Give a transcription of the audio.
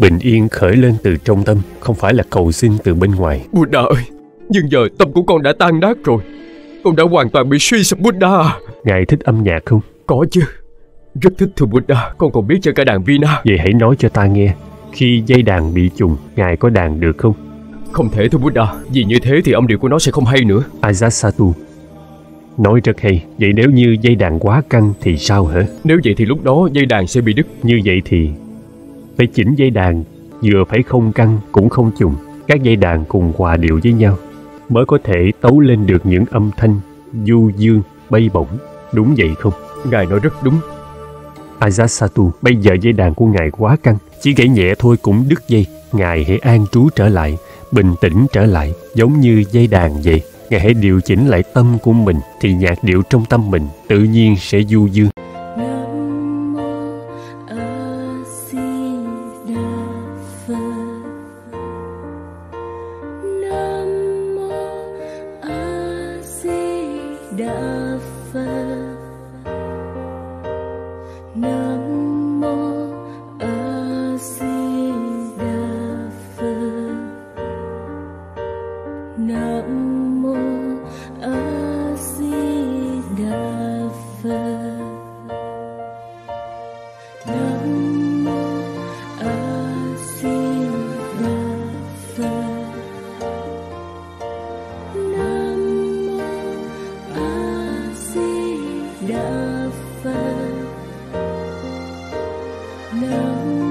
Bình yên khởi lên từ trong tâm, không phải là cầu xin từ bên ngoài. Buddha ơi, nhưng giờ tâm của con đã tan nát rồi. Con đã hoàn toàn bị suy sụp Buddha. Ngài thích âm nhạc không? Có chứ, rất thích thưa Buddha. Con còn biết chơi cả đàn Vina. Vậy hãy nói cho ta nghe, khi dây đàn bị trùng, Ngài có đàn được không? Không thể thưa Buddha, vì như thế thì âm điệu của nó sẽ không hay nữa. Ajatasattu nói rất hay. Vậy nếu như dây đàn quá căng thì sao hả? Nếu vậy thì lúc đó dây đàn sẽ bị đứt. Như vậy thì phải chỉnh dây đàn, vừa phải không căng cũng không trùng. Các dây đàn cùng hòa điệu với nhau mới có thể tấu lên được những âm thanh du dương, bay bổng. Đúng vậy không? Ngài nói rất đúng. Ajatasattu, bây giờ dây đàn của Ngài quá căng, chỉ gãy nhẹ thôi cũng đứt dây. Ngài hãy an trú trở lại, bình tĩnh trở lại, giống như dây đàn vậy. Ngài hãy điều chỉnh lại tâm của mình, thì nhạc điệu trong tâm mình tự nhiên sẽ du dương. Nam